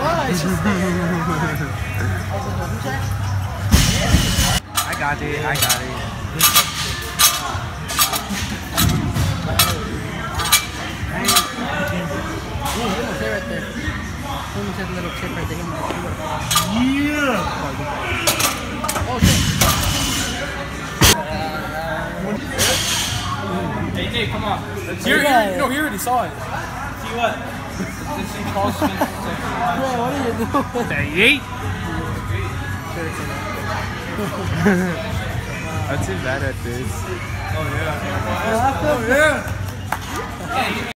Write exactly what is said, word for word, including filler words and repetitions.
I got it, I got it. Ooh, he almost there right there. He almost had a little chip right there. Yeah! Oh shit! Hey, Dave, come on. Let's hear it. You know, he already saw it. See what? This thing calls me. Bro, what are you doing? Say yeet! I'm too bad at this. Oh, yeah. Oh, yeah.